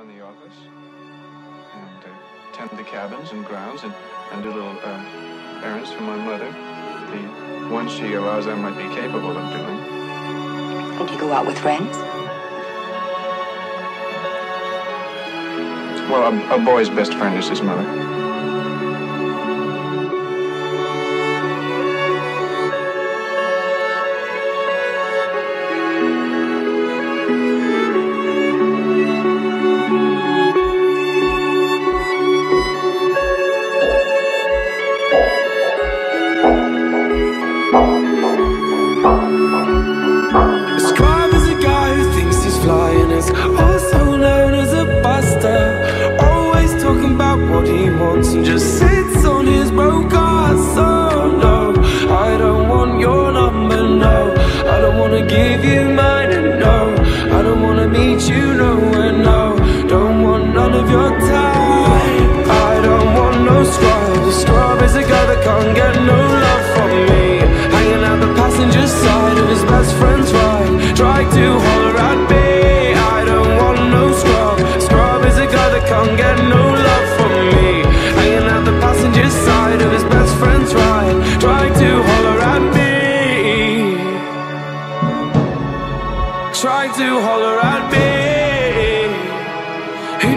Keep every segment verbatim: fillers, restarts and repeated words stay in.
around the office and uh, tend the cabins and grounds and, and do little uh, errands for my mother. The ones she allows I might be capable of doing. And you go out with friends? Well, a, a boy's best friend is his mother. And just sits on his broke ass. Oh no, I don't want your number, no. I don't wanna give you mine, and no, I don't wanna meet you nowhere, no. Don't want none of your time. I don't want no scrub. The scrub is a guy that can't get no love from me, hanging out the passenger side of his best friend's ride, trying to holler at me. I don't want no scrub. Scrub is a guy that can't get no love from me, passenger side of his best friend's ride, trying to holler at me, trying to holler at me, at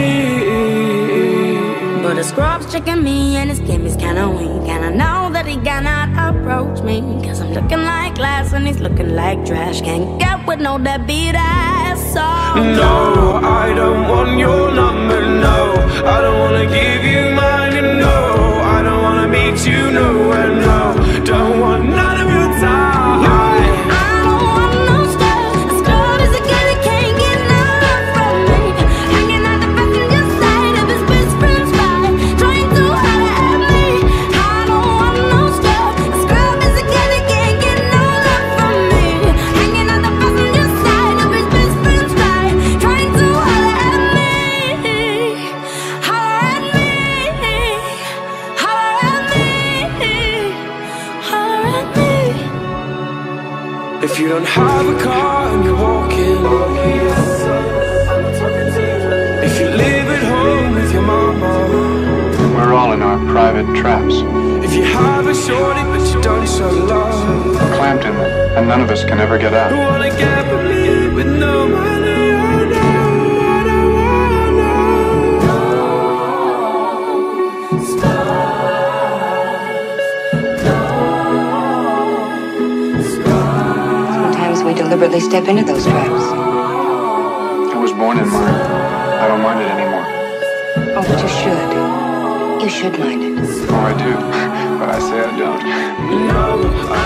me. But the scrub's checking me and his game is kinda weak, and I know that he cannot approach me, cause I'm looking like glass and he's looking like trash. Can't get with no deadbeat ass, so no, I don't want your number, no. I don't wanna give you mine, and no, I don't wanna meet you nowhere, no. Don't want none of your time. No, I don't want no scrub. A scrub is a guy that can't get no love from me, hanging out the passenger side of his best friend's ride, trying to holler at me. I don't want no scrub. A scrub is a guy that can't get no love from me, hanging out the passenger side of his best friend's ride, trying to holler at me, holler at me, holler at me, holler at me. If you don't have a car and you're walking, if you live at home with your mama, we're all in our private traps. if you have a shorty but you don't show love, Clamped in them, and none of us can ever get out. who wanna get with me with no money, oh no, I don't wanna know. Sometimes we deliberately step into those traps. I was born in mine. I don't mind it anymore. Oh, but you should. You should mind it. Oh, I do, but I say I don't. No, I